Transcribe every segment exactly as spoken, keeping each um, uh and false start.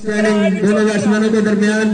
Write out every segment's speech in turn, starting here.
दोनों बैट्समैनों के दरमियान।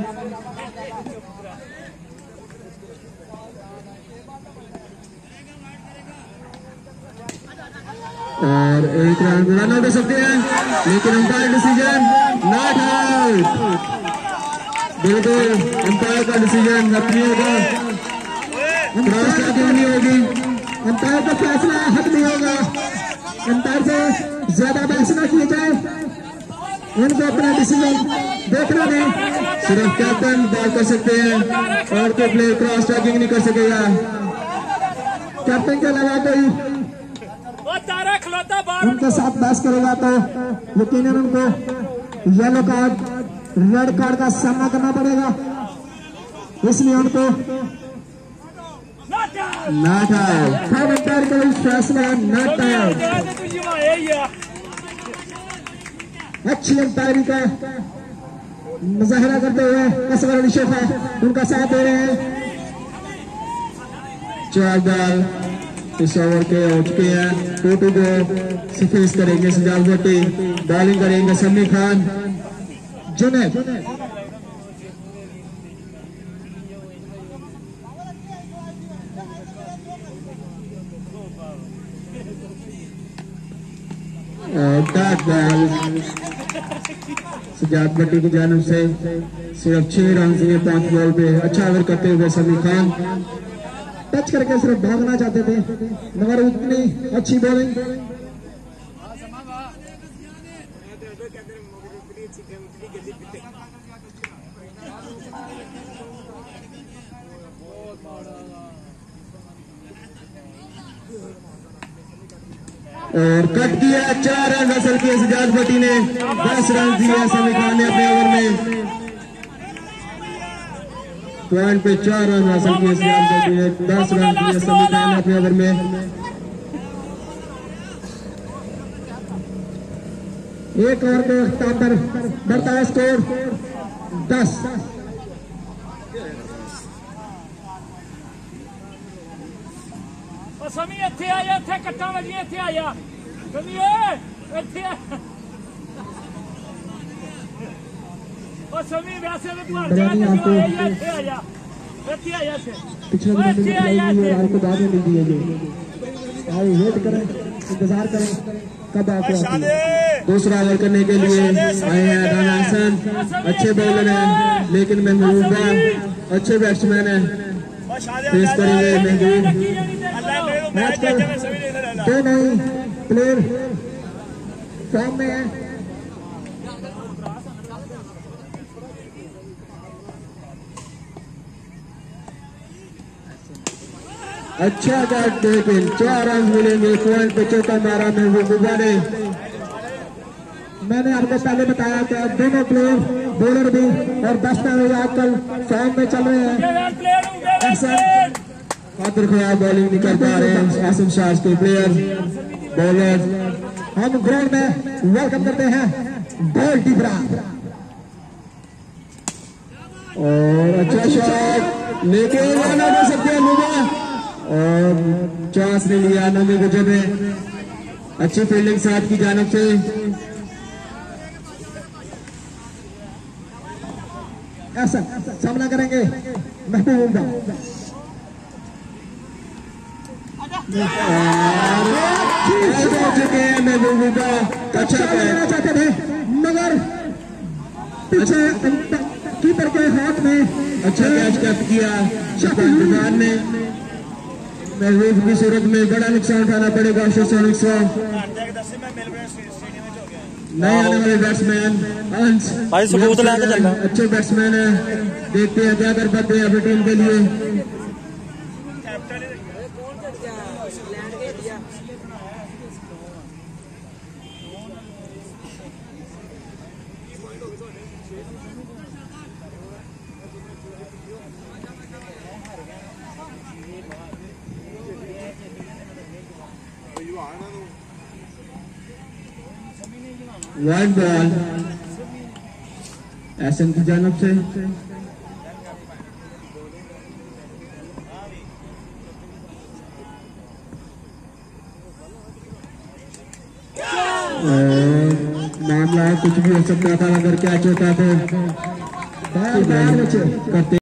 और एक रन रन आउट हो सकते हैं, लेकिन अंपायर डिसीजन नॉट आउट। बिल्कुल अंपायर का डिसीजन नहीं होगा, क्रॉस टॉकिंग नहीं होगी, अंपायर का फैसला हक नहीं होगा। अंपायर से ज्यादा बहस न किए जाए, उनको अपना डिसीजन देखना नहीं। सिर्फ कैप्टन बॉल कर सकते हैं और कोई प्लेयर क्रॉस टॉकिंग नहीं कर सकेगा। कैप्टन के अलावा कोई उनके साथ बहस करेगा तो यकीनन उनको येलो कार्ड, रेड कार्ड का सामना करना पड़ेगा। इसलिए उनको नॉट आउट, अंपायर का फैसला नॉट आउट। अच्छी अंपायरी का मुजाहिरा करते हुए असगर अली शेखा उनका साथ दे रहे हैं। चार बॉल इस ओवर के हो चुके हैं। टू टू को सिफेस करेंगे सजाद भट्टी, बॉलिंग करेंगे समी खान, जुनैद। डॉट बॉल सजाद भट्टी की जानिब से सिर्फ छह रन से पांच बॉल पे अच्छा ओवर करते हुए समी खान टच करके सिर्फ भागना चाहते थे, मगर उतनी अच्छी बॉलिंग। और कट किया, चार रन हासिल किए सजाद भट्टी ने, दस रन दिए समी खान ने अपने ओवर में। पॉइंट पे चार रन हासिल किए सजाद भट्टी ने, दस रन दिए समी खान ने अपने ओवर में। एक ओवर के अख्ताम पर बढ़ता है स्कोर दस। समी इत्थे आया, इत्थे कट्टा वजिया, इत्थे आया समी ओए इत्थे ओ समी वैसे तो तू हट जा, तू आया इत्थे आया, इत्थे आया से पिछले इत्थे आया इत्थे आपको बाद में मिल दिए। आओ वेट करें, इंतजार करें कब आपको दूसरा ओवर करने के लिए आए हैं। राना हसन अच्छे बॉलर हैं, लेकिन महबूबा अच्छे बैट्समैन हैं। फेस करेंगे महबूब। आजकल दो नई प्लेयर फॉर्म में है। अच्छा बैट, लेकिन चार रन मिलेंगे। पॉइंट पे चौका मारा महबूबा ने। मैंने आपको पहले बताया कि दोनों प्लेयर बॉलर भी और बैट्समैन भी आजकल फॉर्म में चल रहे हैं। ऐसा कादिर ख्वाब बॉलिंग नहीं कर पा रहे हैं, आसिम शाह के प्लेयर बॉलर। हम ग्राउंड में वेलकम करते हैं बॉल टिपरा। और अच्छा शॉट, लेकिन रन आउट हो सकते हैं मुबा, और चांस नहीं लिया नमी गुजर ने। अच्छी फील्डिंग साथ की जानिब से। ऐसा सामना करेंगे महबूबा। चुके हैं महबूबा, अच्छा करना चाहते थे मगर पीछे कीपर के हाथ में अच्छा कैच कैप किया शफीक ने। महबूब की सूरत में बड़ा नुकसान उठाना पड़ेगा सोनिक्स को। नए आने वाले बैट्समैन अंश अच्छे बैट्समैन है, देखते हैं क्या कर पाते हैं अपनी टीम के लिए। वाइड बॉल एसएम की जानिब से। मामला कुछ कुछ भी हो सकता था अगर कैच होता तो करते